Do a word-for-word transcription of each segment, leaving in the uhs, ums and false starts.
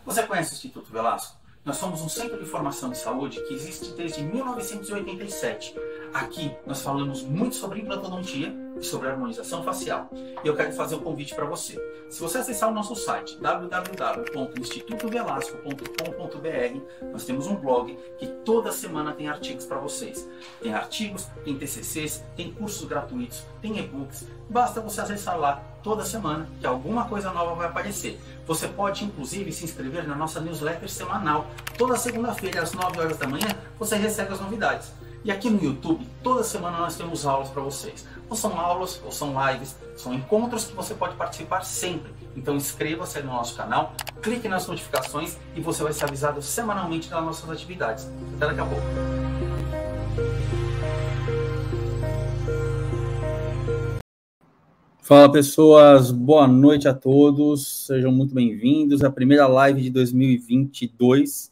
Você conhece o Instituto Velasco? Nós somos um centro de formação de saúde que existe desde mil novecentos e oitenta e sete. Aqui nós falamos muito sobre implantodontia e sobre harmonização facial. E eu quero fazer um convite para você. Se você acessar o nosso site w w w ponto instituto velasco ponto com ponto b r, nós temos um blog que toda semana tem artigos para vocês. Tem artigos, tem T C Cs, tem cursos gratuitos, tem e-books. Basta você acessar lá toda semana que alguma coisa nova vai aparecer. Você pode, inclusive, se inscrever na nossa newsletter semanal. Toda segunda-feira, às nove horas da manhã, você recebe as novidades. E aqui no YouTube, toda semana nós temos aulas para vocês. Ou são aulas, ou são lives, são encontros que você pode participar sempre. Então inscreva-se no nosso canal, clique nas notificações e você vai ser avisado semanalmente das nossas atividades. Até daqui a pouco. Fala pessoas, boa noite a todos, sejam muito bem-vindos à primeira live de dois mil e vinte e dois.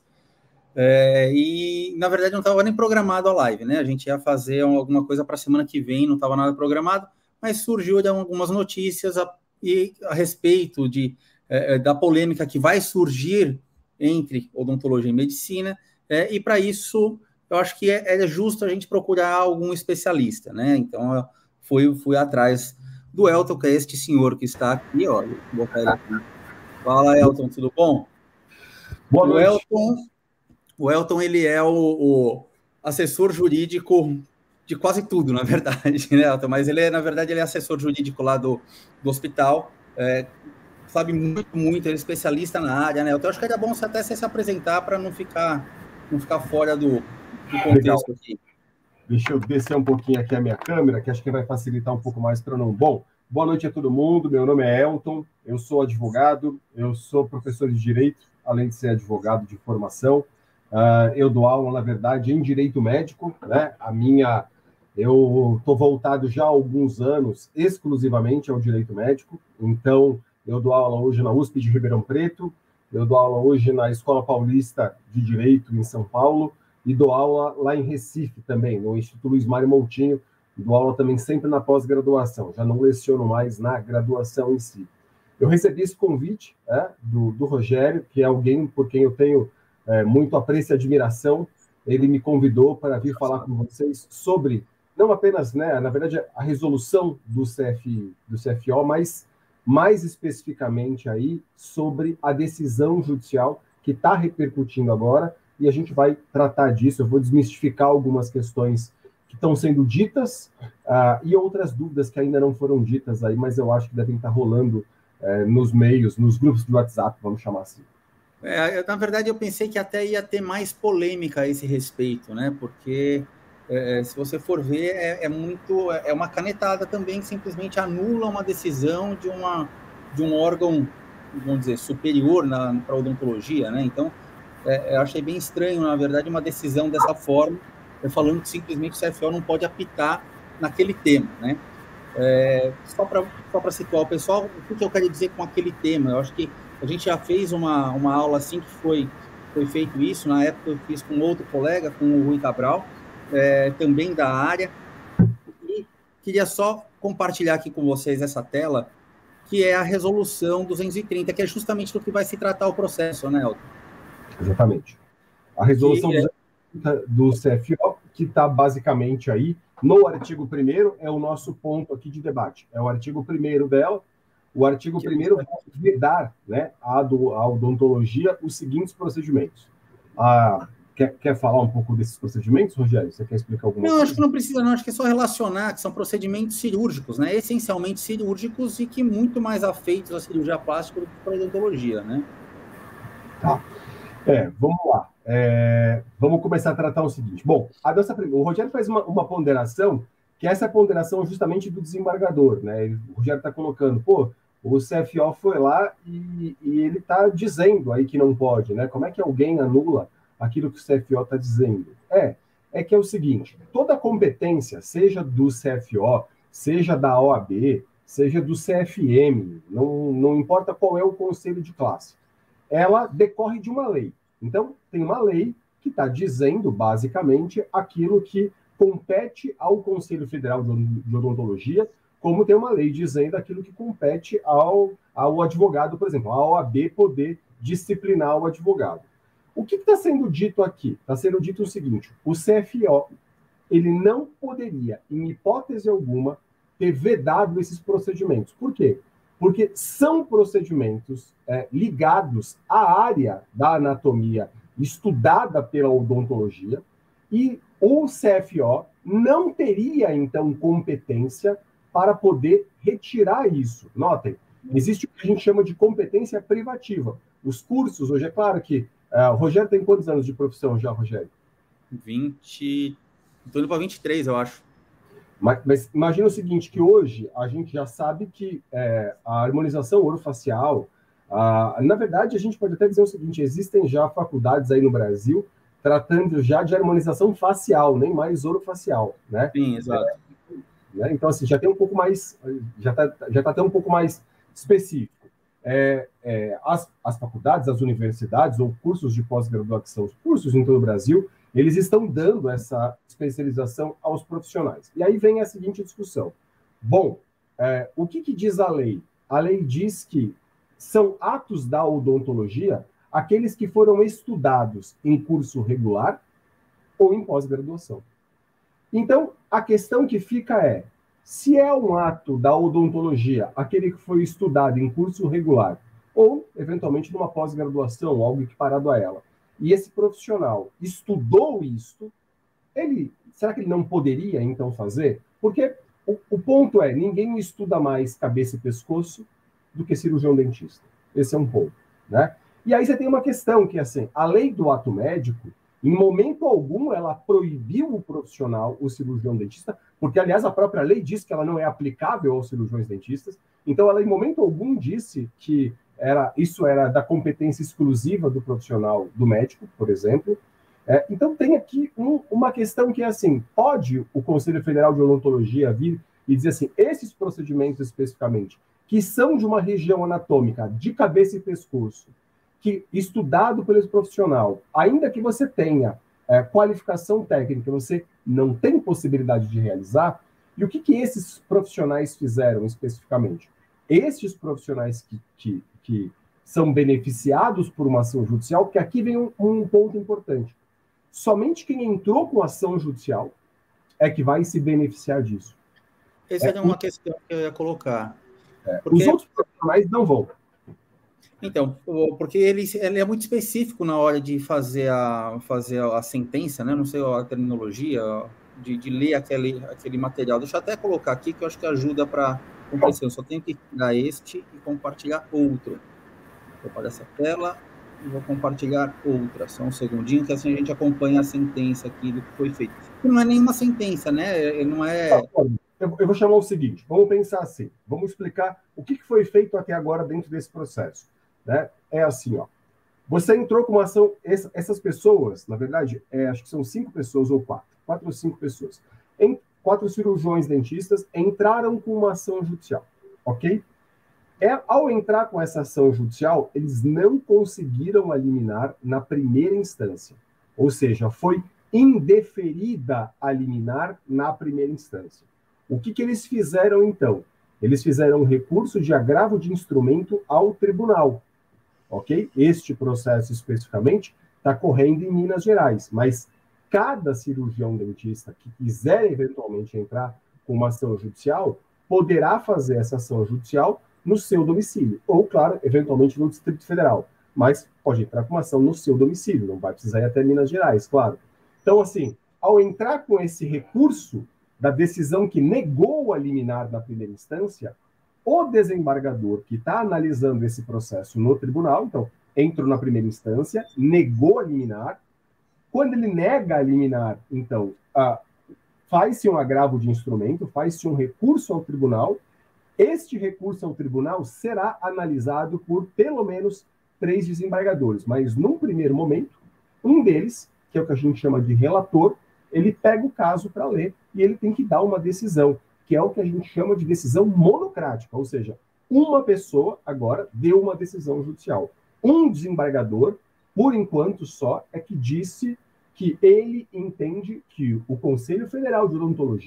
É, e na verdade não estava nem programado a live, né? A gente ia fazer alguma coisa para a semana que vem, não estava nada programado, mas surgiu de algumas notícias a, e, a respeito de, é, da polêmica que vai surgir entre odontologia e medicina, é, e para isso eu acho que é, é justo a gente procurar algum especialista, né? Então eu fui, fui atrás do Elton, que é este senhor que está aqui, ó. Vou botar ele aqui. Fala, Elton, tudo bom? Boa noite. O Elton, o Elton, ele é o, o assessor jurídico de quase tudo, na verdade, né, Elton? Mas ele é, na verdade, ele é assessor jurídico lá do, do hospital, é, sabe muito, muito, ele é especialista na área, né, Elton? Eu acho que era bom você até se apresentar para não ficar, não ficar fora do, do contexto. Legal. Aqui. Deixa eu descer um pouquinho aqui a minha câmera, que acho que vai facilitar um pouco mais para não... Bom, boa noite a todo mundo, meu nome é Elton, eu sou advogado, eu sou professor de Direito, além de ser advogado de formação. Uh, eu dou aula, na verdade, em Direito Médico, né? A minha... Eu estou voltado já há alguns anos exclusivamente ao Direito Médico, então eu dou aula hoje na U S P de Ribeirão Preto, eu dou aula hoje na Escola Paulista de Direito em São Paulo, e dou aula lá em Recife também, no Instituto Luiz Mário Moutinho, dou aula também sempre na pós-graduação, já não leciono mais na graduação em si. Eu recebi esse convite é, do, do Rogério, que é alguém por quem eu tenho é, muito apreço e admiração. Ele me convidou para vir falar com vocês sobre, não apenas, né, na verdade, a resolução do, C F, do C F O, mas mais especificamente aí sobre a decisão judicial que está repercutindo agora, e a gente vai tratar disso. Eu vou desmistificar algumas questões que estão sendo ditas uh, e outras dúvidas que ainda não foram ditas aí, mas eu acho que devem estar rolando uh, nos meios, nos grupos de WhatsApp, vamos chamar assim. É, eu, na verdade, eu pensei que até ia ter mais polêmica a esse respeito, né? Porque, é, se você for ver, é, é muito... É uma canetada também que simplesmente anula uma decisão de, uma, de um órgão, vamos dizer, superior para a odontologia, né? Então, É, eu achei bem estranho, na verdade, uma decisão dessa forma, falando que simplesmente o C F O não pode apitar naquele tema, né? É, só para só para situar o pessoal, o que eu quero dizer com aquele tema? Eu acho que a gente já fez uma, uma aula assim que foi, foi feito isso, na época eu fiz com outro colega, com o Rui Cabral, é, também da área, e queria só compartilhar aqui com vocês essa tela, que é a resolução duzentos e trinta, que é justamente do que vai se tratar o processo, né, Elton? Exatamente. A resolução que, é... do C F O, que está basicamente aí no artigo primeiro, é o nosso ponto aqui de debate. É o artigo primeiro dela. O artigo primeiro vai vedar, né, a, do, a odontologia os seguintes procedimentos. Ah, quer, quer falar um pouco desses procedimentos, Rogério? Você quer explicar alguma não, coisa? Não, acho que não precisa, não. Acho que é só relacionar que são procedimentos cirúrgicos, né? Essencialmente cirúrgicos e que muito mais afeitos à cirurgia plástica do que para a odontologia, né? Tá. É, vamos lá. É, vamos começar a tratar o seguinte. Bom, a nossa, o Rogério faz uma, uma ponderação, que essa é a ponderação justamente do desembargador, né? Ele, o Rogério está colocando, pô, o C F O foi lá e, e ele está dizendo aí que não pode, né? Como é que alguém anula aquilo que o C F O está dizendo? É, é que é o seguinte, toda competência, seja do C F O, seja da O A B, seja do C F M, não, não importa qual é o conselho de classe, ela decorre de uma lei. Então, tem uma lei que está dizendo, basicamente, aquilo que compete ao Conselho Federal de Odontologia, como tem uma lei dizendo aquilo que compete ao, ao advogado, por exemplo, a O A B poder disciplinar o advogado. O que está sendo dito aqui? Está sendo dito o seguinte, o C F O, ele não poderia, em hipótese alguma, ter vedado esses procedimentos. Por quê? Porque são procedimentos é, ligados à área da anatomia estudada pela odontologia, e o C F O não teria, então, competência para poder retirar isso. Notem, existe o que a gente chama de competência privativa. Os cursos, hoje é claro que... Uh, o Rogério tem quantos anos de profissão já, Rogério? vinte... Estou indo para vinte e três, eu acho. Mas, mas imagina o seguinte, que hoje a gente já sabe que é, a harmonização orofacial, a, na verdade, a gente pode até dizer o seguinte, existem já faculdades aí no Brasil tratando já de harmonização facial, nem mais orofacial, né? Sim, exato. É, né? Então, assim, já tem um pouco mais, já está já tá até um pouco mais específico. É, é, as, as faculdades, as universidades ou cursos de pós-graduação, os cursos em todo o Brasil, eles estão dando essa especialização aos profissionais. E aí vem a seguinte discussão. Bom, é, o que, que diz a lei? A lei diz que são atos da odontologia aqueles que foram estudados em curso regular ou em pós-graduação. Então, a questão que fica é, se é um ato da odontologia, aquele que foi estudado em curso regular, ou, eventualmente, numa pós-graduação, algo equiparado a ela, e esse profissional estudou isto, ele, será que ele não poderia, então, fazer? Porque o, o ponto é, ninguém estuda mais cabeça e pescoço do que cirurgião dentista. Esse é um ponto, né? E aí você tem uma questão que, assim, a lei do ato médico, em momento algum, ela proibiu o profissional, o cirurgião dentista, porque, aliás, a própria lei diz que ela não é aplicável aos cirurgiões dentistas. Então, ela, em momento algum, disse que era, isso era da competência exclusiva do profissional, do médico, por exemplo. É, então, tem aqui um, uma questão que é assim, pode o Conselho Federal de Odontologia vir e dizer assim, esses procedimentos especificamente, que são de uma região anatômica, de cabeça e pescoço, que, estudado pelo profissional, ainda que você tenha é, qualificação técnica, você não tem possibilidade de realizar, e o que, que esses profissionais fizeram especificamente? Estes profissionais que, que, que são beneficiados por uma ação judicial, porque aqui vem um, um ponto importante. Somente quem entrou com ação judicial é que vai se beneficiar disso. Essa é, é uma o... questão que eu ia colocar. É, porque... Os outros profissionais não vão. Então, porque ele, ele é muito específico na hora de fazer a, fazer a sentença, né? Não sei a terminologia, de, de ler aquele, aquele material. Deixa eu até colocar aqui, que eu acho que ajuda para compreensão. Eu só tenho que tirar este e compartilhar outro. Vou para essa tela e vou compartilhar outra. Só um segundinho, que assim a gente acompanha a sentença aqui do que foi feito. Não é nenhuma sentença, né? Não é... Eu vou chamar o seguinte, vamos pensar assim, vamos explicar o que foi feito até agora dentro desse processo. Né? É assim, ó. Você entrou com uma ação... Essas pessoas, na verdade, é, acho que são cinco pessoas ou quatro. Quatro ou cinco pessoas. Em, quatro cirurgiões dentistas entraram com uma ação judicial. Ok? É, ao entrar com essa ação judicial, eles não conseguiram liminar na primeira instância. Ou seja, foi indeferida a liminar na primeira instância. O que, que eles fizeram, então? Eles fizeram um recurso de agravo de instrumento ao tribunal. Ok? Este processo especificamente está correndo em Minas Gerais, mas cada cirurgião dentista que quiser eventualmente entrar com uma ação judicial poderá fazer essa ação judicial no seu domicílio, ou, claro, eventualmente no Distrito Federal, mas pode entrar com uma ação no seu domicílio, não vai precisar ir até Minas Gerais, claro. Então, assim, ao entrar com esse recurso da decisão que negou a liminar na primeira instância, o desembargador que está analisando esse processo no tribunal, então, entrou na primeira instância, negou a liminar. Quando ele nega a liminar, então, ah, faz-se um agravo de instrumento, faz-se um recurso ao tribunal. Este recurso ao tribunal será analisado por pelo menos três desembargadores, mas num primeiro momento, um deles, que é o que a gente chama de relator, ele pega o caso para ler e ele tem que dar uma decisão, que é o que a gente chama de decisão monocrática, ou seja, uma pessoa agora deu uma decisão judicial. Um desembargador, por enquanto só, é que disse que ele entende que o Conselho Federal de Odontologia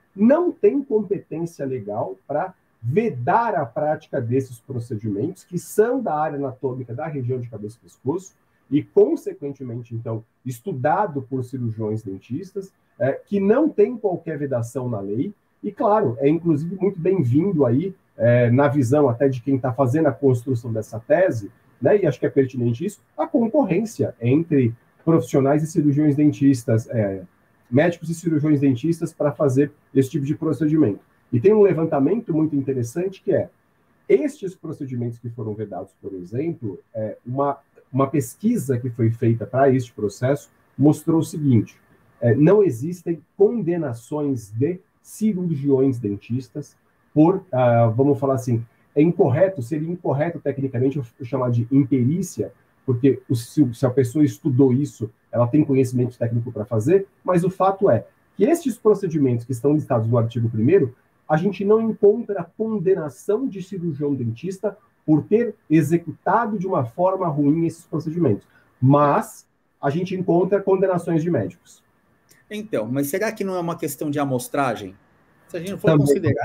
não tem competência legal para vedar a prática desses procedimentos, que são da área anatômica da região de cabeça e pescoço, e, consequentemente, então, estudado por cirurgiões dentistas, é, que não tem qualquer vedação na lei, e, claro, é inclusive muito bem-vindo aí, é, na visão até de quem está fazendo a construção dessa tese, né, e acho que é pertinente isso, a concorrência entre profissionais e cirurgiões dentistas, é, médicos e cirurgiões dentistas para fazer esse tipo de procedimento. E tem um levantamento muito interessante que é, estes procedimentos que foram vedados, por exemplo, é, uma, uma pesquisa que foi feita para este processo mostrou o seguinte, é, não existem condenações de cirurgiões dentistas por, uh, vamos falar assim, é incorreto, seria incorreto tecnicamente eu chamar de imperícia, porque se, se a pessoa estudou isso, ela tem conhecimento técnico para fazer, mas o fato é que estes procedimentos que estão listados no artigo primeiro, a gente não encontra a condenação de cirurgião dentista por ter executado de uma forma ruim esses procedimentos, mas a gente encontra condenações de médicos. Então, mas será que não é uma questão de amostragem? Se a gente não for Também. considerar...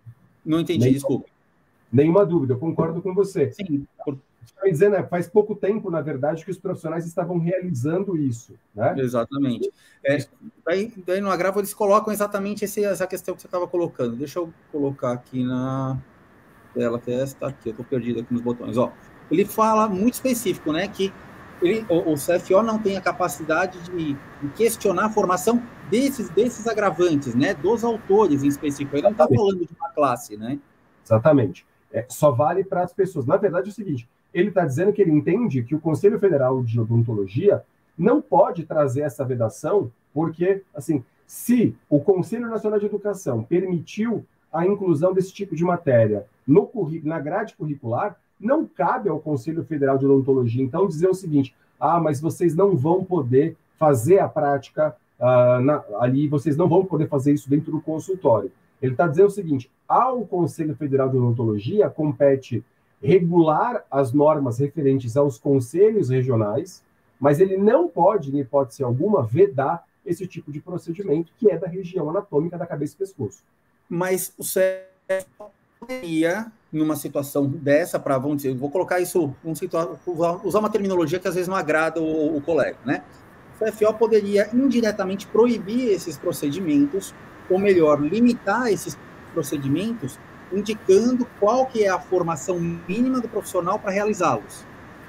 Não entendi, Nem, desculpa. Nenhuma dúvida, eu concordo com você. Sim. Por... Você está dizendo, é, faz pouco tempo, na verdade, que os profissionais estavam realizando isso, né? Exatamente. É, daí, daí no agravo eles colocam exatamente esse, essa questão que você estava colocando. Deixa eu colocar aqui na tela, que é esta aqui, eu estou perdido aqui nos botões. Ó, ele fala muito específico, né, que ele, o, o C F O não tem a capacidade de, de questionar a formação desses, desses agravantes, né, dos autores em específico. Ele não está falando de uma classe, né? Exatamente. É, só vale para as pessoas. Na verdade é o seguinte, ele está dizendo que ele entende que o Conselho Federal de Odontologia não pode trazer essa vedação, porque, assim, se o Conselho Nacional de Educação permitiu a inclusão desse tipo de matéria no na grade curricular, não cabe ao Conselho Federal de Odontologia, então, dizer o seguinte, ah, mas vocês não vão poder fazer a prática uh, na, ali, vocês não vão poder fazer isso dentro do consultório. Ele está dizendo o seguinte, ao Conselho Federal de Odontologia compete regular as normas referentes aos conselhos regionais, mas ele não pode, em hipótese alguma, vedar esse tipo de procedimento que é da região anatômica da cabeça e pescoço. Mas o C F O poderia, numa situação dessa, para, vamos dizer, eu vou colocar isso, vamos usar uma terminologia que às vezes não agrada o, o colega, né? O C F O poderia indiretamente proibir esses procedimentos, ou melhor, limitar esses procedimentos, indicando qual que é a formação mínima do profissional para realizá-los.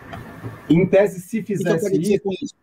Em tese, se fizesse isso, com isso,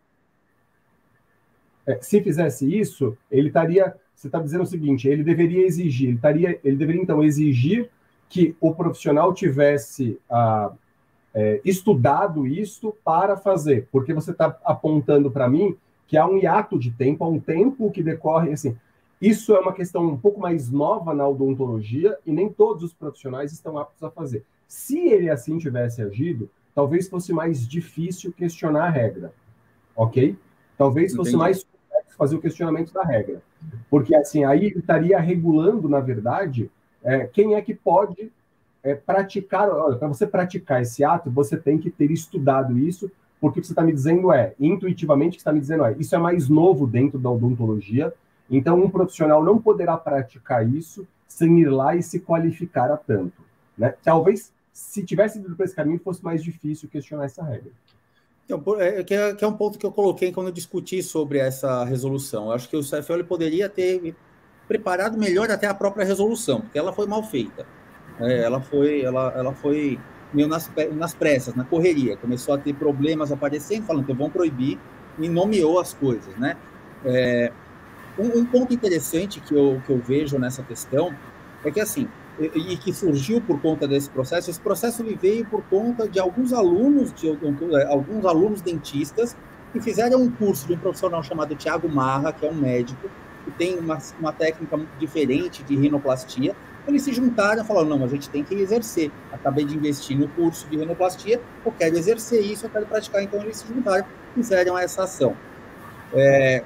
é, se fizesse isso, ele estaria, você está dizendo o seguinte, ele deveria exigir, ele, estaria, ele deveria então exigir que o profissional tivesse ah, é, estudado isso para fazer, porque você está apontando para mim que há um hiato de tempo, há um tempo que decorre, assim, isso é uma questão um pouco mais nova na odontologia e nem todos os profissionais estão aptos a fazer. Se ele assim tivesse agido, talvez fosse mais difícil questionar a regra, ok? Talvez fosse Entendi. mais complexo fazer o questionamento da regra. Porque, assim, aí ele estaria regulando, na verdade, é, quem é que pode é, praticar... Olha, para você praticar esse ato, você tem que ter estudado isso, porque o que você está me dizendo é, intuitivamente, o que você está me dizendo é, isso é mais novo dentro da odontologia, então um profissional não poderá praticar isso sem ir lá e se qualificar a tanto, né? Talvez, se tivesse ido para esse caminho, fosse mais difícil questionar essa regra. Então, é, que, é, que é um ponto que eu coloquei quando eu discuti sobre essa resolução. Eu acho que o C F O ele poderia ter preparado melhor até a própria resolução, porque ela foi mal feita. É, ela foi, ela, ela foi meio nas, nas pressas, na correria. Começou a ter problemas aparecendo, falando que vão proibir, e nomeou as coisas, né? É, um, um ponto interessante que eu, que eu vejo nessa questão é que, assim, e, e que surgiu por conta desse processo, esse processo ele veio por conta de alguns alunos, de, alguns alunos dentistas que fizeram um curso de um profissional chamado Thiago Marra, que é um médico, que tem uma, uma técnica diferente de rinoplastia. Eles se juntaram e falaram, não, a gente tem que exercer. Acabei de investir no curso de rinoplastia, eu quero exercer isso, eu quero praticar. Então, eles se juntaram e fizeram essa ação. É,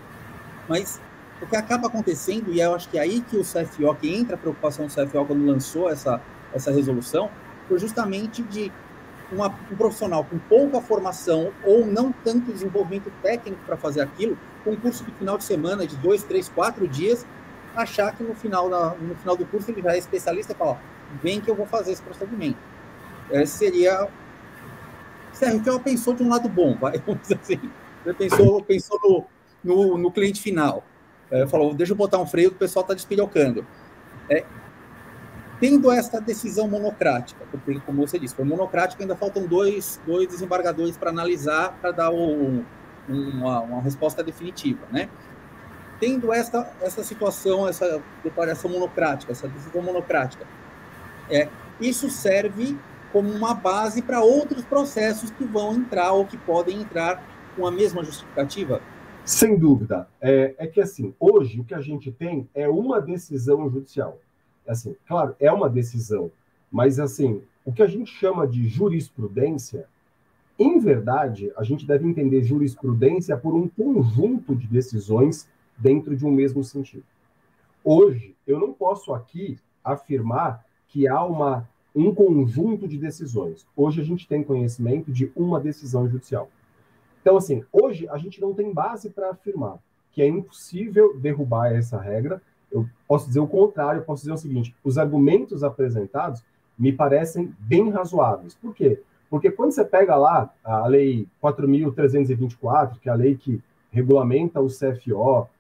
mas o que acaba acontecendo, e eu acho que é aí que o C F O, que entra a preocupação do C F O quando lançou essa, essa resolução, foi justamente de uma, um profissional com pouca formação ou não tanto desenvolvimento técnico para fazer aquilo, com um curso de final de semana de dois, três, quatro dias, achar que no final, da, no final do curso ele já é especialista e fala, ó, vem que eu vou fazer esse procedimento. Esse seria... Sérgio, então pensou de um lado bom, vai, vamos dizer assim. Você pensou, pensou no, no, no cliente final. É, falou, deixa eu botar um freio que o pessoal está despilhocando. É, tendo essa decisão monocrática, porque, como você disse, foi monocrática, ainda faltam dois, dois desembargadores para analisar, para dar o, uma, uma resposta definitiva, né? Tendo essa, essa situação, essa declaração monocrática, essa decisão monocrática, é, isso serve como uma base para outros processos que vão entrar ou que podem entrar com a mesma justificativa? Sem dúvida. É, é que, assim, hoje o que a gente tem é uma decisão judicial. Assim, claro, é uma decisão, mas, assim, o que a gente chama de jurisprudência, em verdade, a gente deve entender jurisprudência por um conjunto de decisões dentro de um mesmo sentido. Hoje, eu não posso aqui afirmar que há uma, um conjunto de decisões. Hoje, a gente tem conhecimento de uma decisão judicial. Então, assim, hoje a gente não tem base para afirmar que é impossível derrubar essa regra. Eu posso dizer o contrário, eu posso dizer o seguinte, os argumentos apresentados me parecem bem razoáveis. Por quê? Porque quando você pega lá a Lei quatro mil trezentos e vinte e quatro, que é a lei que regulamenta o C F O, uh,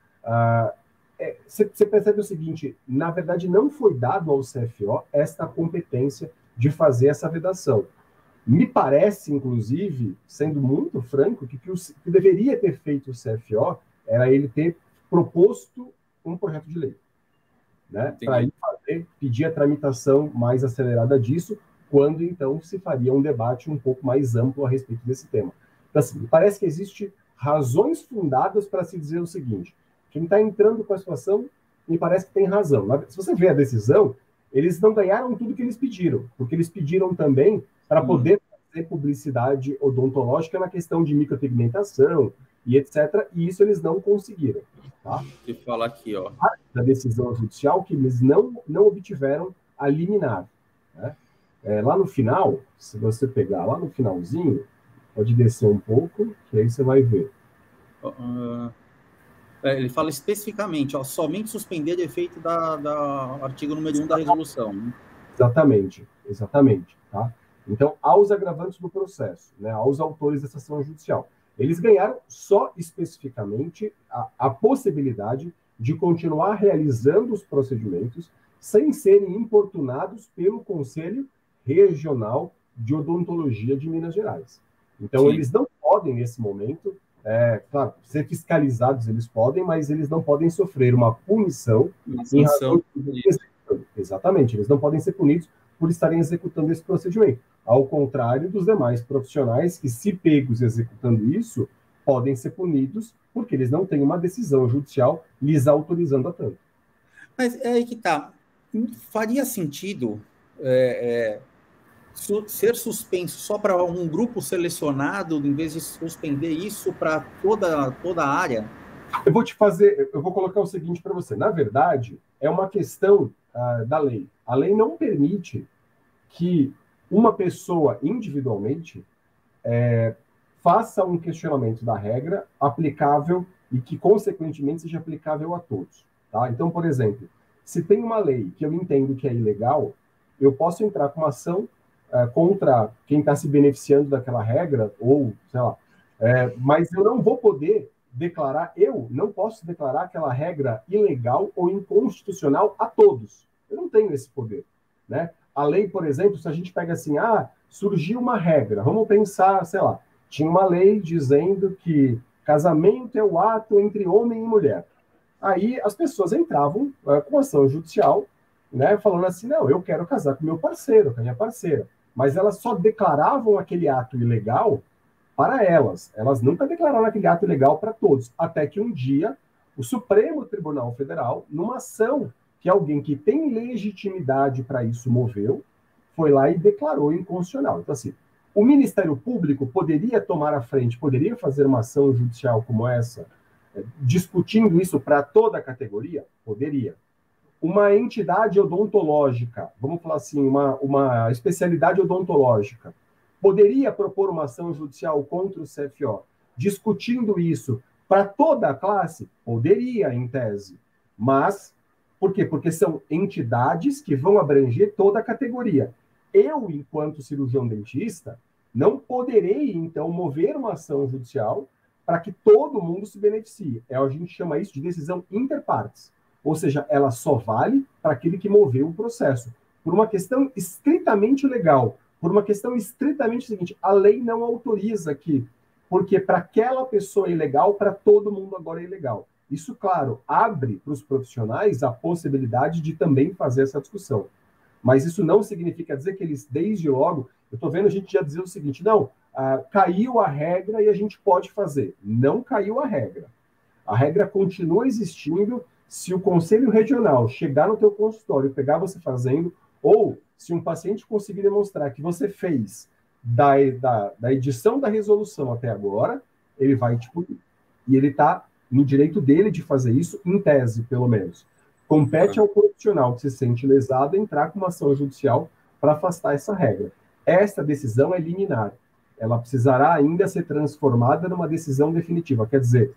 é, você, você percebe o seguinte, na verdade não foi dado ao C F O esta competência de fazer essa vedação. Me parece, inclusive, sendo muito franco, que o que, o, que deveria ter feito o C F O era ele ter proposto um projeto de lei, né? Para ir fazer, pedir a tramitação mais acelerada disso, quando então se faria um debate um pouco mais amplo a respeito desse tema. Então, assim, me parece que existe razões fundadas para se dizer o seguinte, quem está entrando com a situação, me parece que tem razão. Se você vê a decisão, eles não ganharam tudo que eles pediram, porque eles pediram também para poder fazer publicidade odontológica na questão de micropigmentação e etcétera, e isso eles não conseguiram. Tá? Deixa eu falar aqui, ó. Da decisão judicial que eles não, não obtiveram a liminar. Né? É, lá no final, se você pegar lá no finalzinho, pode descer um pouco, que aí você vai ver. Uh, é, ele fala especificamente, ó, somente suspender efeito da, da artigo número um da resolução. Né? Exatamente, exatamente. Tá? Então, aos agravantes do processo, né, aos autores dessa ação judicial, eles ganharam só especificamente a, a possibilidade de continuar realizando os procedimentos sem serem importunados pelo Conselho Regional de Odontologia de Minas Gerais. Então, Sim. eles não podem, nesse momento, é, claro, ser fiscalizados eles podem, mas eles não podem sofrer uma punição. Em razão de... Exatamente, eles não podem ser punidos por estarem executando esse procedimento. Ao contrário dos demais profissionais que, se pegos executando isso, podem ser punidos porque eles não têm uma decisão judicial lhes autorizando a tanto. Mas é aí que tá. Faria sentido é, é, su ser suspenso só para um grupo selecionado, em vez de suspender isso para toda, toda a área? Eu vou te fazer, eu vou colocar o seguinte para você. Na verdade, é uma questão uh, da lei. A lei não permite que uma pessoa individualmente é, faça um questionamento da regra aplicável e que, consequentemente, seja aplicável a todos. Tá? Então, por exemplo, se tem uma lei que eu entendo que é ilegal, eu posso entrar com uma ação é, contra quem está se beneficiando daquela regra, ou, sei lá, é, mas eu não vou poder declarar, eu não posso declarar aquela regra ilegal ou inconstitucional a todos. Eu não tenho esse poder, né? A lei, por exemplo, se a gente pega assim, ah, surgiu uma regra, vamos pensar, sei lá, tinha uma lei dizendo que casamento é o ato entre homem e mulher. Aí as pessoas entravam uh, com ação judicial, né, falando assim, não, eu quero casar com meu parceiro, com a minha parceira. Mas elas só declaravam aquele ato ilegal para elas. Elas nunca declararam aquele ato ilegal para todos. Até que um dia, o Supremo Tribunal Federal, numa ação que alguém que tem legitimidade para isso moveu, foi lá e declarou inconstitucional. Então, assim, o Ministério Público poderia tomar a frente, poderia fazer uma ação judicial como essa, discutindo isso para toda a categoria? Poderia. Uma entidade odontológica, vamos falar assim, uma, uma especialidade odontológica, poderia propor uma ação judicial contra o C F O, discutindo isso para toda a classe? Poderia, em tese. Mas Por quê? Porque são entidades que vão abranger toda a categoria. Eu, enquanto cirurgião dentista, não poderei, então, mover uma ação judicial para que todo mundo se beneficie. É, a gente chama isso de decisão interpartes. Ou seja, ela só vale para aquele que moveu o processo. Por uma questão estritamente legal, por uma questão estritamente seguinte, a lei não autoriza que, porque para aquela pessoa é ilegal, para todo mundo agora é ilegal. Isso, claro, abre para os profissionais a possibilidade de também fazer essa discussão. Mas isso não significa dizer que eles, desde logo, eu estou vendo a gente já dizer o seguinte, não, ah, caiu a regra e a gente pode fazer. Não caiu a regra. A regra continua existindo se o Conselho Regional chegar no teu consultório e pegar você fazendo, ou se um paciente conseguir demonstrar que você fez da, da, da edição da resolução até agora, ele vai te punir. E ele está no direito dele de fazer isso, em tese, pelo menos. Compete ao profissional que se sente lesado entrar com uma ação judicial para afastar essa regra. Esta decisão é liminar. Ela precisará ainda ser transformada numa decisão definitiva. Quer dizer,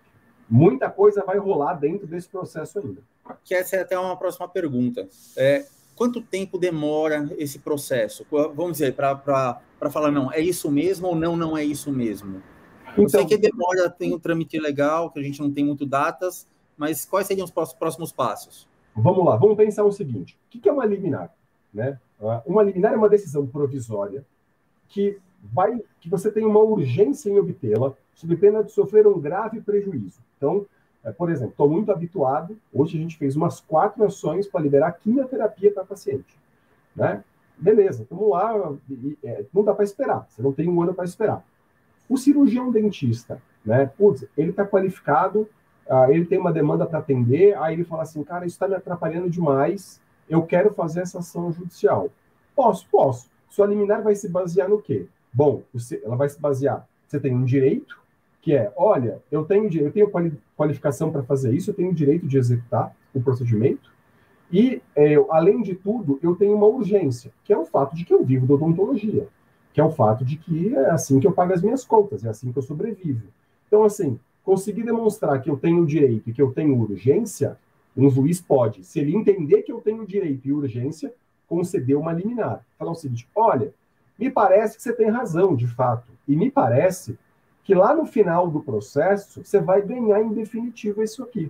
muita coisa vai rolar dentro desse processo ainda. Que essa é até uma próxima pergunta. É, quanto tempo demora esse processo? Vamos dizer, para falar, não, é isso mesmo ou não, não é isso mesmo? Eu então, sei que demora, tem um trâmite legal, que a gente não tem muito datas, mas quais seriam os próximos passos? Vamos lá, vamos pensar o seguinte. O que é uma liminar? Né? Uma liminar é uma decisão provisória que, vai, que você tem uma urgência em obtê-la, sob pena de sofrer um grave prejuízo. Então, por exemplo, estou muito habituado, hoje a gente fez umas quatro ações para liberar quimioterapia para paciente. Né? Beleza, vamos lá, não dá para esperar, você não tem um ano para esperar. O cirurgião dentista, né, putz, ele está qualificado, uh, ele tem uma demanda para atender, aí ele fala assim, cara, isso está me atrapalhando demais, eu quero fazer essa ação judicial. Posso? Posso. Sua liminar vai se basear no quê? Bom, você, ela vai se basear, você tem um direito, que é, olha, eu tenho, eu tenho qualificação para fazer isso, eu tenho o direito de executar o procedimento, e, é, além de tudo, eu tenho uma urgência, que é o fato de que eu vivo da odontologia, que é o fato de que é assim que eu pago as minhas contas, é assim que eu sobrevivo. Então, assim, conseguir demonstrar que eu tenho direito e que eu tenho urgência, um juiz pode, se ele entender que eu tenho direito e urgência, conceder uma liminar. Falar o seguinte, olha, me parece que você tem razão, de fato, e me parece que lá no final do processo, você vai ganhar em definitivo isso aqui.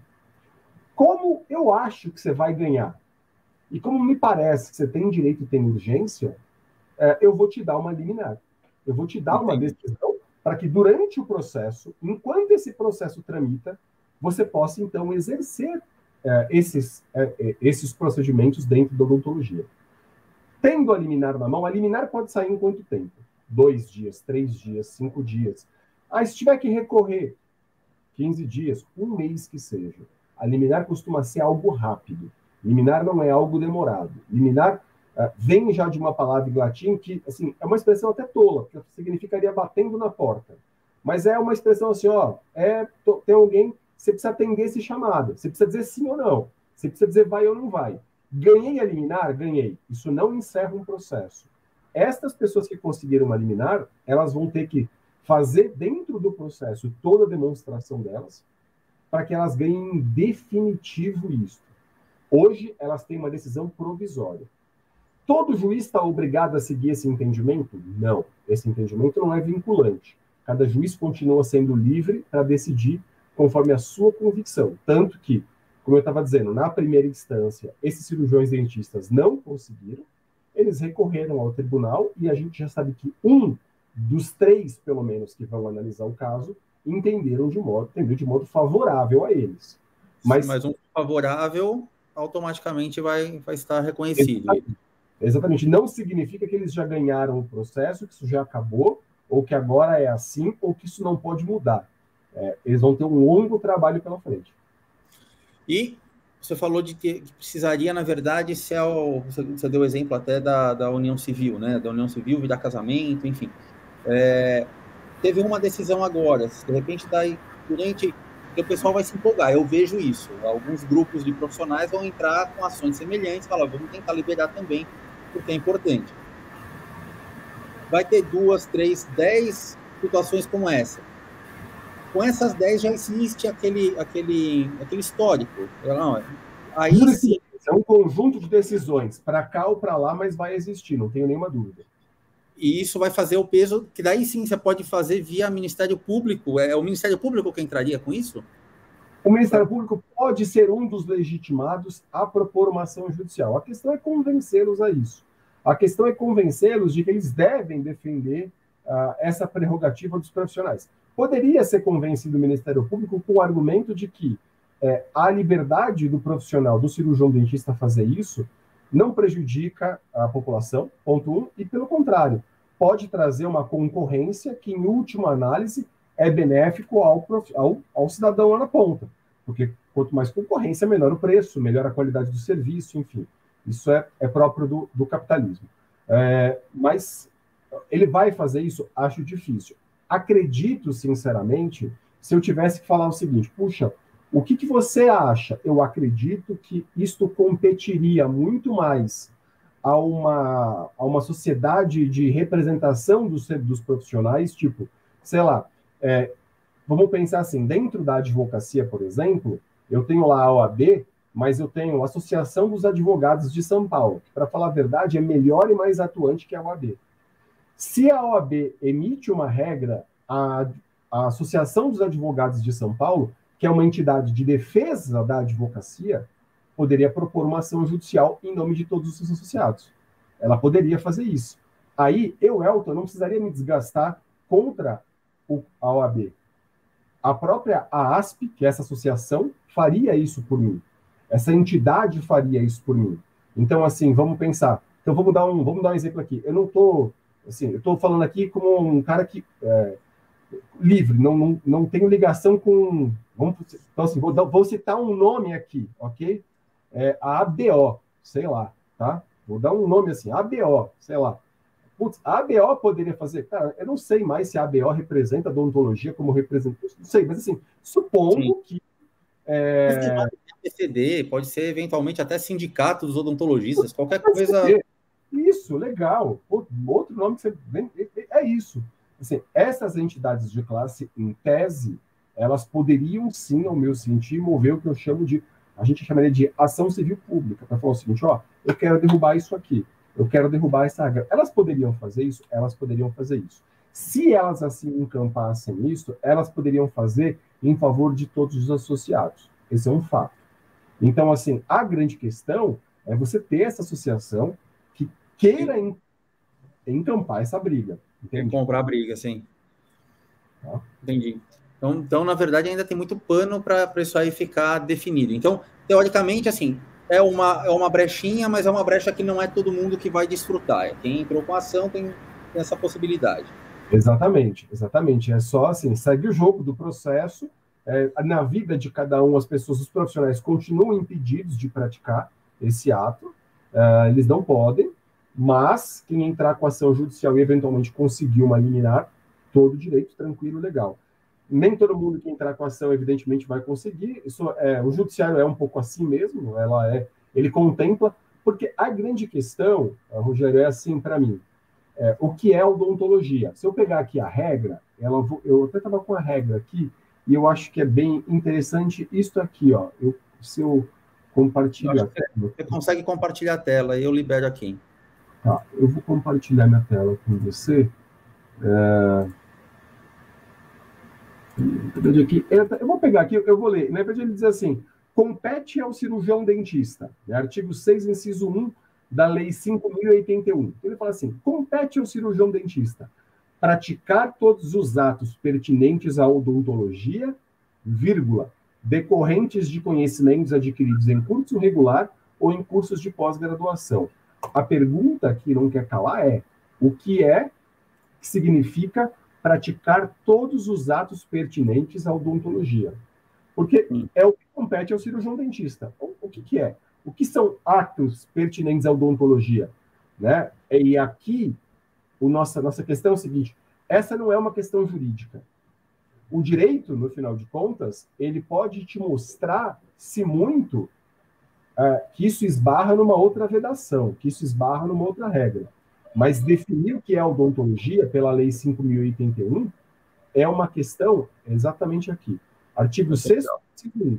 Como eu acho que você vai ganhar, e como me parece que você tem direito e tem urgência, é, eu vou te dar uma liminar. Eu vou te dar uma decisão para que durante o processo, enquanto esse processo tramita, você possa, então, exercer é, esses, é, esses procedimentos dentro da odontologia. Tendo a liminar na mão, a liminar pode sair em quanto tempo? Dois dias, três dias, cinco dias. Ah, se tiver que recorrer, quinze dias, um mês que seja. A liminar costuma ser algo rápido. Liminar não é algo demorado. Liminar uh, vem já de uma palavra em latim que, assim, é uma expressão até tola, que significaria batendo na porta. Mas é uma expressão assim, ó, é, tem alguém, você precisa atender esse chamado. Você precisa dizer sim ou não. Você precisa dizer vai ou não vai. Ganhei a liminar? Ganhei. Isso não encerra um processo. Estas pessoas que conseguiram uma liminar, elas vão ter que fazer dentro do processo toda a demonstração delas para que elas ganhem em definitivo isso. Hoje, elas têm uma decisão provisória. Todo juiz está obrigado a seguir esse entendimento? Não. Esse entendimento não é vinculante. Cada juiz continua sendo livre para decidir conforme a sua convicção. Tanto que, como eu estava dizendo, na primeira instância, esses cirurgiões dentistas não conseguiram, eles recorreram ao tribunal e a gente já sabe que um dos três, pelo menos, que vão analisar o caso, entenderam de modo, entendeu de modo favorável a eles. Mas, Sim, mas um favorável automaticamente vai, vai estar reconhecido. Exatamente. Exatamente. Não significa que eles já ganharam o processo, que isso já acabou, ou que agora é assim, ou que isso não pode mudar. É, eles vão ter um longo trabalho pela frente. E você falou de que precisaria, na verdade, ser o, você deu o exemplo até da, da União Civil, né? Da União Civil, vida casamento, enfim. É, teve uma decisão agora, de repente, daí, durante, o pessoal vai se empolgar, eu vejo isso, alguns grupos de profissionais vão entrar com ações semelhantes, falar, vamos tentar liberar também, porque é importante. Vai ter duas, três, dez situações como essa. Com essas dez já existe aquele, aquele, aquele histórico. Não, aí sim. É um conjunto de decisões, para cá ou para lá, mas vai existir, não tenho nenhuma dúvida. E isso vai fazer o peso, que daí sim você pode fazer via Ministério Público. É o Ministério Público que entraria com isso? O Ministério Público pode ser um dos legitimados a propor uma ação judicial. A questão é convencê-los a isso. A questão é convencê-los de que eles devem defender uh, essa prerrogativa dos profissionais. Poderia ser convencido o Ministério Público com o argumento de que é, a liberdade do profissional, do cirurgião dentista fazer isso, não prejudica a população, ponto um, e pelo contrário, pode trazer uma concorrência que, em última análise, é benéfico ao, ao, ao cidadão lá na ponta. Porque quanto mais concorrência, menor o preço, melhor a qualidade do serviço, enfim. Isso é, é próprio do, do capitalismo. É, mas ele vai fazer isso? Acho difícil. Acredito, sinceramente, se eu tivesse que falar o seguinte, puxa, o que, que você acha? Eu acredito que isto competiria muito mais a uma, a uma sociedade de representação dos, dos profissionais, tipo, sei lá, é, vamos pensar assim, dentro da advocacia, por exemplo, eu tenho lá a O A B, mas eu tenho a Associação dos Advogados de São Paulo, que, para falar a verdade, é melhor e mais atuante que a O A B. Se a O A B emite uma regra, a, a Associação dos Advogados de São Paulo, que é uma entidade de defesa da advocacia, poderia propor uma ação judicial em nome de todos os seus associados. Ela poderia fazer isso. Aí, eu, Elton, não precisaria me desgastar contra o, a O A B. A própria A A S P, que é essa associação, faria isso por mim. Essa entidade faria isso por mim. Então, assim, vamos pensar. Então, vamos dar um, vamos dar um exemplo aqui. Eu não estou... Assim, eu estou falando aqui como um cara que... É, livre, não, não, não tenho ligação com... Vamos, então, assim, vou, vou citar um nome aqui, ok? É, a A B O, sei lá, tá? Vou dar um nome assim, A B O, sei lá. Putz, a A B O poderia fazer... Cara, eu não sei mais se a A B O representa a odontologia como representante, não sei, mas assim, supondo Sim. que... É... P C D, pode ser eventualmente até sindicato dos odontologistas, qualquer coisa... Isso, legal. Outro nome que você... É isso. Assim, essas entidades de classe, em tese, elas poderiam sim, ao meu sentir, mover o que eu chamo de, a gente chamaria de ação civil pública, para falar o seguinte, ó, eu quero derrubar isso aqui, eu quero derrubar essa regra. Elas poderiam fazer isso? Elas poderiam fazer isso. Se elas assim encampassem isso, elas poderiam fazer em favor de todos os associados. Esse é um fato. Então, assim, a grande questão é você ter essa associação que queira en- encampar essa briga. Entende? Comprar a briga, sim. Tá. Entendi. Então, então, na verdade, ainda tem muito pano para isso aí ficar definido. Então, teoricamente, assim, é uma, é uma brechinha, mas é uma brecha que não é todo mundo que vai desfrutar. Quem entrou com a ação tem, tem essa possibilidade. Exatamente, exatamente. É só assim, segue o jogo do processo. É, na vida de cada um, as pessoas, os profissionais continuam impedidos de praticar esse ato. Uh, eles não podem, mas quem entrar com ação judicial e eventualmente conseguir uma liminar, todo direito, tranquilo, legal. Nem todo mundo que entrar com ação, evidentemente, vai conseguir. Isso é, o judiciário é um pouco assim mesmo, ela é, ele contempla, porque a grande questão, Rogério, é assim para mim, é, o que é odontologia? Se eu pegar aqui a regra, ela, eu até estava com a regra aqui, e eu acho que é bem interessante isto aqui, ó, eu, se eu compartilho a tela... Você consegue compartilhar a tela, eu libero aqui. Tá, eu vou compartilhar minha tela com você. É... Aqui. Eu vou pegar aqui, eu vou ler. Na verdade, ele diz assim: compete ao cirurgião dentista, né? Artigo seis, inciso um da Lei cinco mil e oitenta e um. Ele fala assim: compete ao cirurgião dentista praticar todos os atos pertinentes à odontologia, vírgula, decorrentes de conhecimentos adquiridos em curso regular ou em cursos de pós-graduação. A pergunta que não quer calar é: o que é que significa praticar todos os atos pertinentes à odontologia? Porque é o que compete ao cirurgião dentista. O, o que, que é? O que são atos pertinentes à odontologia? Né? E aqui, a nossa, nossa questão é o seguinte: essa não é uma questão jurídica. O direito, no final de contas, ele pode te mostrar, se muito, Uh, que isso esbarra numa outra vedação, que isso esbarra numa outra regra. Mas definir o que é odontologia pela Lei cinco mil e oitenta e um é uma questão exatamente aqui. Artigo seis,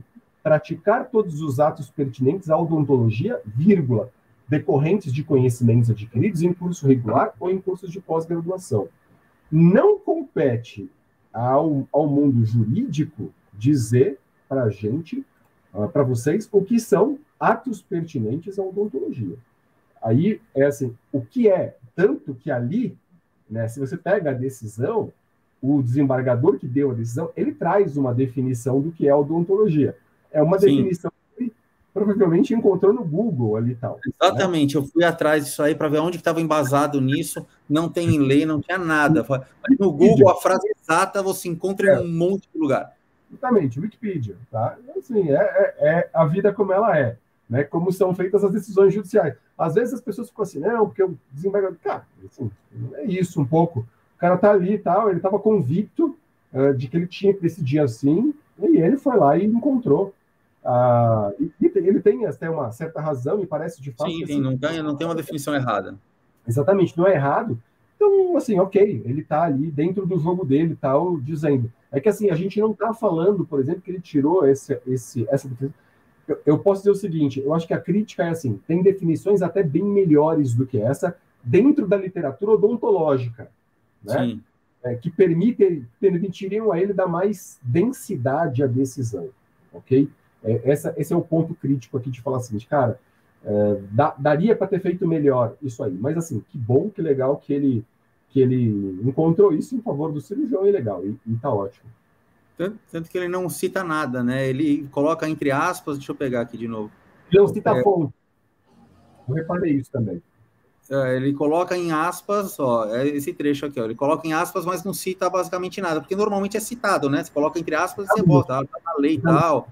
praticar todos os atos pertinentes à odontologia, vírgula, decorrentes de conhecimentos adquiridos em curso regular ou em cursos de pós-graduação. Não compete ao, ao mundo jurídico dizer para a gente, uh, para vocês, o que são atos pertinentes à odontologia. Aí, é assim, o que é, tanto que ali, né, se você pega a decisão, o desembargador que deu a decisão, ele traz uma definição do que é odontologia. É uma Sim. definição que ele provavelmente encontrou no Google ali e tal. Exatamente, né? Eu fui atrás disso aí para ver onde estava embasado nisso, não tem lei, não tinha nada. Mas no Google, a frase exata você encontra é. em um monte de lugar. Exatamente, Wikipedia. Tá? Assim, é, é, é a vida como ela é, né? Como são feitas as decisões judiciais. Às vezes as pessoas ficam assim, não, porque o desembargador... Cara, assim, não é isso um pouco. O cara tá ali e tal, ele estava convicto uh, de que ele tinha que decidir assim, e ele foi lá e encontrou. Uh, e, e ele tem até uma certa razão, me parece de fato. Sim, que, tem, assim, não, tem, não tem uma definição errada. Exatamente, não é errado. Então, assim, ok, ele está ali dentro do jogo dele, tal, dizendo. É que, assim, a gente não está falando, por exemplo, que ele tirou esse, esse, essa definição. Eu, eu posso dizer o seguinte, eu acho que a crítica é assim, tem definições até bem melhores do que essa dentro da literatura odontológica, né? Sim. É, que permite, permitiriam a ele dar mais densidade à decisão, ok? É, essa, esse é o ponto crítico aqui de falar assim, cara, é, dá, daria para ter feito melhor isso aí, mas assim, que bom, que legal que ele, que ele encontrou isso em favor do cirurgião, e legal, e, e tá ótimo. Tanto, tanto que ele não cita nada, né? Ele coloca entre aspas, deixa eu pegar aqui de novo. Ele não cita a fonte. Eu reparei isso também. É, ele coloca em aspas, ó, é esse trecho aqui, ó, ele coloca em aspas, mas não cita basicamente nada, porque normalmente é citado, né? Você coloca entre aspas e você bota, ah, tá na lei e tal.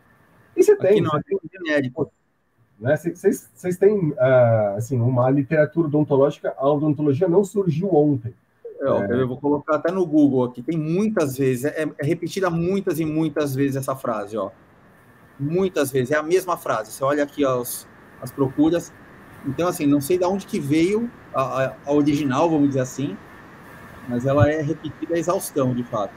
E você tem, aqui não, você aqui tem genérico. Né? Vocês, vocês têm uh, assim, uma literatura odontológica, a odontologia não surgiu ontem. É, ó, é... Eu vou colocar até no Google aqui, tem muitas vezes, é, é repetida muitas e muitas vezes essa frase, ó. Muitas vezes, é a mesma frase. Você olha aqui ó, os, as procuras. Então, assim, não sei de onde que veio a, a original, vamos dizer assim, mas ela é repetida a exaustão, de fato.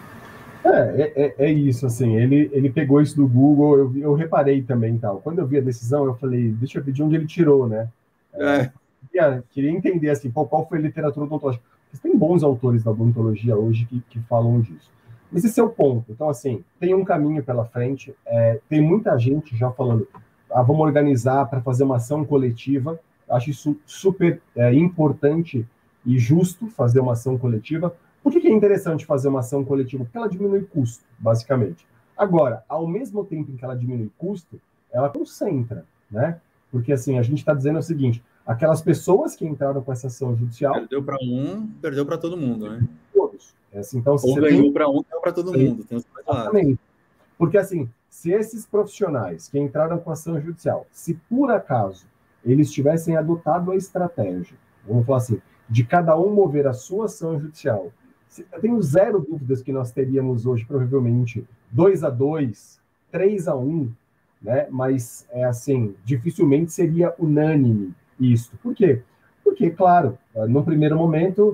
É, é, é isso, assim, ele, ele pegou isso do Google, eu, eu reparei também, tal. Quando eu vi a decisão, eu falei, deixa eu ver de onde ele tirou, né? É, é. Queria, queria entender, assim, qual, qual foi a literatura odontológica. Porque tem bons autores da odontologia hoje que, que falam disso. Mas esse é o ponto. Então, assim, tem um caminho pela frente, é, tem muita gente já falando, ah, vamos organizar para fazer uma ação coletiva. Acho isso super é, importante e justo fazer uma ação coletiva. Por que, que é interessante fazer uma ação coletiva? Porque ela diminui custo, basicamente. Agora, ao mesmo tempo em que ela diminui custo, ela concentra, né? Porque, assim, a gente está dizendo o seguinte, aquelas pessoas que entraram com essa ação judicial... Perdeu para um, perdeu para todo mundo, né? Todos. É assim, então, se Ou você ganhou tem... para um, ganhou para todo mundo. Tem os dois lados. Exatamente. Porque, assim, se esses profissionais que entraram com a ação judicial, se por acaso eles tivessem adotado a estratégia, vamos falar assim, de cada um mover a sua ação judicial, eu tenho zero dúvidas que nós teríamos hoje, provavelmente, dois a dois, três a um, né? Mas, é assim, dificilmente seria unânime isso. Por quê? Porque, claro, no primeiro momento,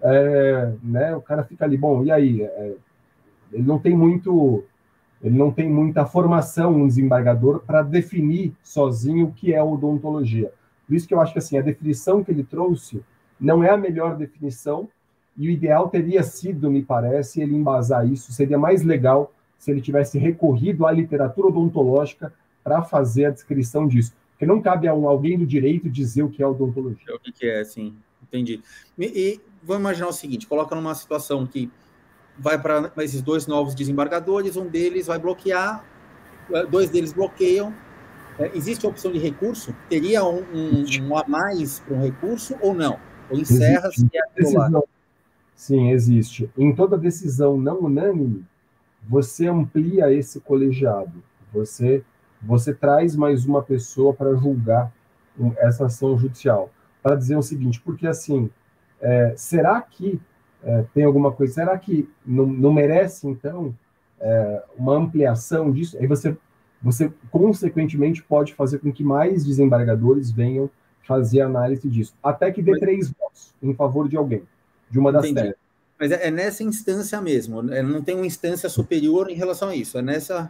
é, né, o cara fica ali, bom, e aí? É, ele não tem muito... Ele não tem muita formação, um desembargador, para definir sozinho o que é odontologia. Por isso que eu acho que assim, a definição que ele trouxe não é a melhor definição, e o ideal teria sido, me parece, ele embasar isso. Seria mais legal se ele tivesse recorrido à literatura odontológica para fazer a descrição disso. Porque não cabe a um, alguém do direito dizer o que é odontologia. O que, que é, sim. Entendi. E, e vamos imaginar o seguinte, coloca numa situação que vai para esses dois novos desembargadores, um deles vai bloquear, dois deles bloqueiam. É, existe a opção de recurso? Teria um, um, um a mais para um recurso ou não? Ou encerra-se e é aquilo lá? Sim, existe. Em toda decisão não unânime, você amplia esse colegiado. Você, você traz mais uma pessoa para julgar essa ação judicial. Para dizer o seguinte, porque assim, é, será que É, tem alguma coisa, será que não, não merece, então, é, uma ampliação disso? Aí você, você, consequentemente, pode fazer com que mais desembargadores venham fazer análise disso, até que dê Mas... três votos em favor de alguém, de uma das teses. Mas é, é nessa instância mesmo, não tem uma instância superior em relação a isso, é nessa...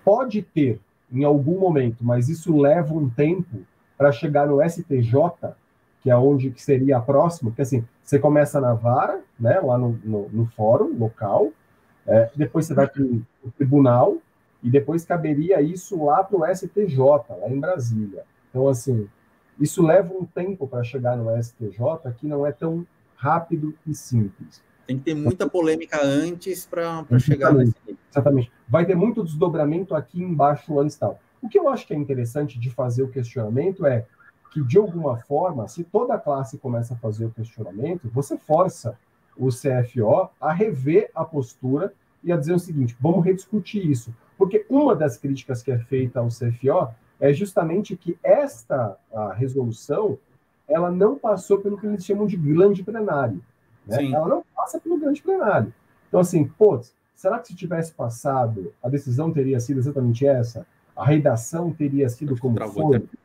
pode ter em algum momento, mas isso leva um tempo para chegar no S T J, que é onde que seria a próxima, porque assim, você começa na vara, né, lá no, no, no fórum local, é, depois você vai para o tribunal, e depois caberia isso lá para o S T J, lá em Brasília. Então, assim, isso leva um tempo para chegar no S T J, que não é tão rápido e simples. Tem que ter muita polêmica antes para chegar nesse nível. Exatamente. Vai ter muito desdobramento aqui embaixo antes tal. O que eu acho que é interessante de fazer o questionamento é que, de alguma forma, se toda a classe começa a fazer o questionamento, você força o C F O a rever a postura e a dizer o seguinte, vamos rediscutir isso. Porque uma das críticas que é feita ao C F O é justamente que esta a resolução ela não passou pelo que eles chamam de grande plenário. Né? Ela não passa pelo grande plenário. Então, assim, pô, será que se tivesse passado, a decisão teria sido exatamente essa? A redação teria sido como Travou foi? Também.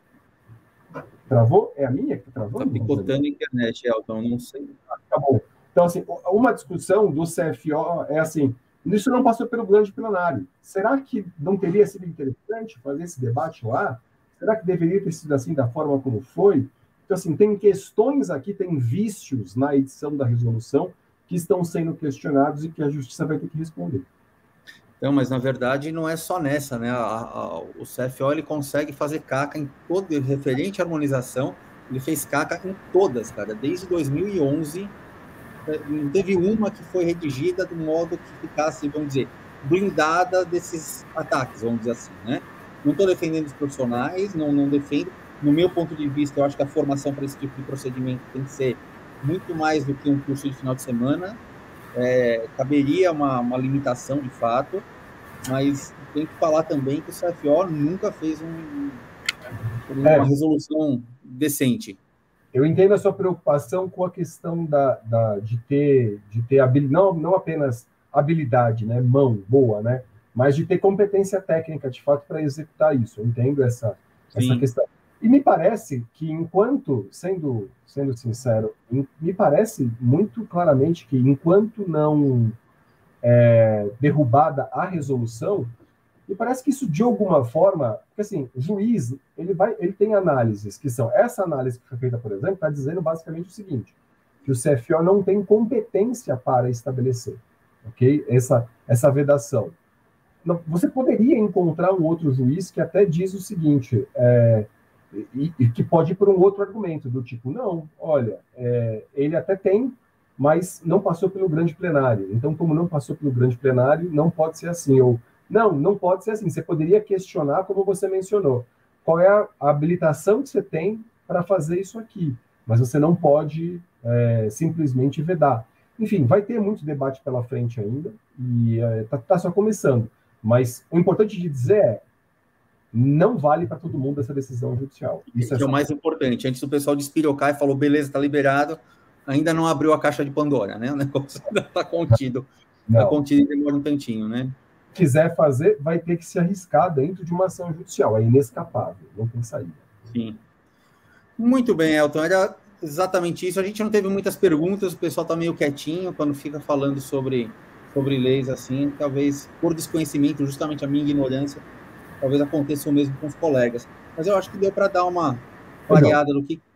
Travou? É a minha que travou? Está picotando a internet, Elton, não sei. Ah, tá bom. Então, assim, uma discussão do C F O é assim, isso não passou pelo grande plenário. Será que não teria sido interessante fazer esse debate lá? Será que deveria ter sido assim da forma como foi? Então, assim, tem questões aqui, tem vícios na edição da resolução que estão sendo questionados e que a justiça vai ter que responder. Então, mas na verdade não é só nessa, né? A, a, o C F O ele consegue fazer caca em todo, referente à harmonização, ele fez caca em todas, cara, desde dois mil e onze, não teve uma que foi redigida do modo que ficasse, vamos dizer, blindada desses ataques, vamos dizer assim, né? Não estou defendendo os profissionais, não, não defendo. No meu ponto de vista, eu acho que a formação para esse tipo de procedimento tem que ser muito mais do que um curso de final de semana. É, caberia uma, uma limitação de fato, mas tem que falar também que o C F O nunca fez um, uma é, resolução decente. Eu entendo a sua preocupação com a questão da, da, de ter, de ter habilidade, não, não apenas habilidade, né, mão boa, né, mas de ter competência técnica, de fato, para executar isso. Eu entendo essa, essa questão. E me parece que, enquanto, sendo, sendo sincero, me parece muito claramente que, enquanto não é, derrubada a resolução, me parece que isso, de alguma forma, porque assim, o juiz, ele, vai, ele tem análises que são, essa análise que foi feita, por exemplo, está dizendo basicamente o seguinte, que o C F O não tem competência para estabelecer, ok? Essa, essa vedação. Você poderia encontrar um outro juiz que até diz o seguinte, é, E, e que pode ir por um outro argumento, do tipo, não, olha, é, ele até tem, mas não passou pelo grande plenário. Então, como não passou pelo grande plenário, não pode ser assim. Ou, não, não pode ser assim. Você poderia questionar, como você mencionou, qual é a habilitação que você tem para fazer isso aqui, mas você não pode é, simplesmente vedar. Enfim, vai ter muito debate pela frente ainda, e está é, tá só começando. Mas o importante de dizer é, não vale para todo mundo essa decisão judicial. Isso é, é o mais importante. Antes do pessoal despirocar e falou, beleza, está liberado, ainda não abriu a caixa de Pandora, né? O negócio ainda está contido. Está contido e demora um tantinho, né? Se quiser fazer, vai ter que se arriscar dentro de uma ação judicial. É inescapável, não tem saída. Sim. Muito bem, Elton. Era exatamente isso. A gente não teve muitas perguntas, o pessoal está meio quietinho quando fica falando sobre, sobre leis assim, talvez por desconhecimento, justamente a minha ignorância, talvez aconteça o mesmo com os colegas. Mas eu acho que deu para dar uma variada no que,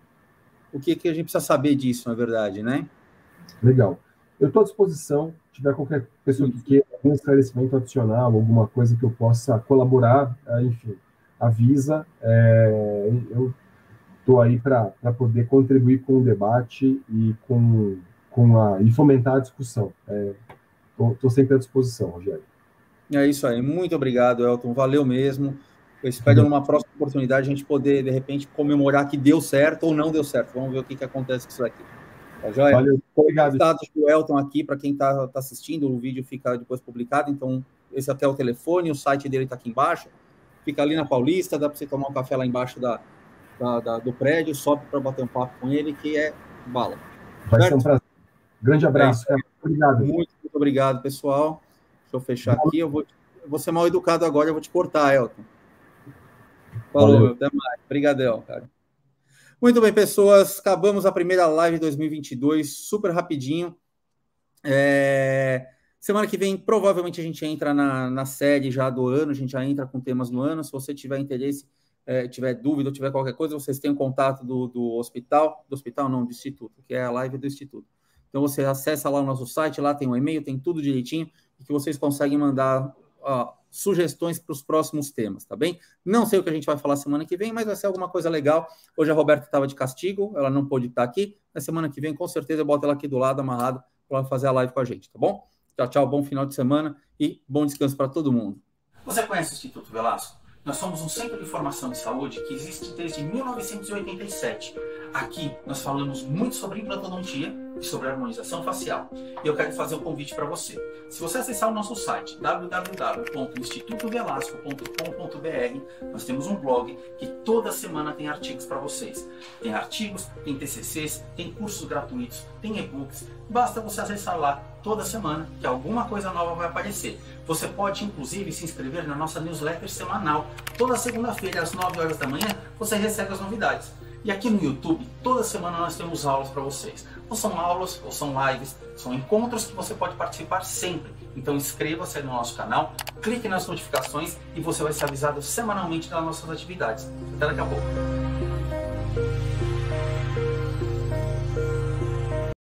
o que, que a gente precisa saber disso, na verdade, né? Legal. Eu estou à disposição, se tiver qualquer pessoa que queira algum esclarecimento adicional, alguma coisa que eu possa colaborar, enfim, avisa. É, eu estou aí para poder contribuir com o debate e, com, com a, e fomentar a discussão. Estou é, sempre à disposição, Rogério. É isso aí. Muito obrigado, Elton. Valeu mesmo. Eu espero, numa próxima oportunidade, a gente poder, de repente, comemorar que deu certo ou não deu certo. Vamos ver o que, que acontece com isso aqui. Tá joia? Valeu. Obrigado. Dados do Elton aqui, para quem está tá assistindo, o vídeo fica depois publicado. Então, esse até o telefone, o site dele está aqui embaixo. Fica ali na Paulista, dá para você tomar um café lá embaixo da, da, da do prédio, sobe para bater um papo com ele, que é bala. Vai certo? Ser um prazer. Grande abraço. É. Obrigado. Muito, muito obrigado, pessoal. Deixa eu fechar aqui, eu vou, eu vou ser mal educado agora, eu vou te cortar, Elton. Falou, Valeu. Até mais. Obrigadão, cara. Muito bem, pessoas, acabamos a primeira live de dois mil e vinte e dois, super rapidinho. É... Semana que vem, provavelmente, a gente entra na, na série já do ano, a gente já entra com temas do ano. Se você tiver interesse, é, tiver dúvida ou tiver qualquer coisa, vocês têm o contato do, do hospital, do hospital não, do Instituto, que é a live do Instituto. Então, você acessa lá o nosso site, lá tem o e-mail, tem tudo direitinho, e que vocês conseguem mandar ó, sugestões para os próximos temas, tá bem? Não sei o que a gente vai falar semana que vem, mas vai ser alguma coisa legal. Hoje a Roberta estava de castigo, ela não pôde estar aqui, na semana que vem, com certeza, eu boto ela aqui do lado, amarrada, para fazer a live com a gente, tá bom? Tchau, tchau, bom final de semana e bom descanso para todo mundo. Você conhece o Instituto Velasco? Nós somos um centro de formação de saúde que existe desde mil novecentos e oitenta e sete. Aqui nós falamos muito sobre implantodontia e sobre harmonização facial. E eu quero fazer um convite para você. Se você acessar o nosso site w w w ponto instituto velasco ponto com ponto b r, nós temos um blog que toda semana tem artigos para vocês. Tem artigos, tem T C Cs, tem cursos gratuitos, tem e-books. Basta você acessar lá toda semana que alguma coisa nova vai aparecer. Você pode, inclusive, se inscrever na nossa newsletter semanal. Toda segunda-feira, às nove horas da manhã, você recebe as novidades. E aqui no YouTube, toda semana nós temos aulas para vocês. Ou são aulas, ou são lives, são encontros que você pode participar sempre. Então inscreva-se no nosso canal, clique nas notificações e você vai ser avisado semanalmente das nossas atividades. Até daqui a pouco.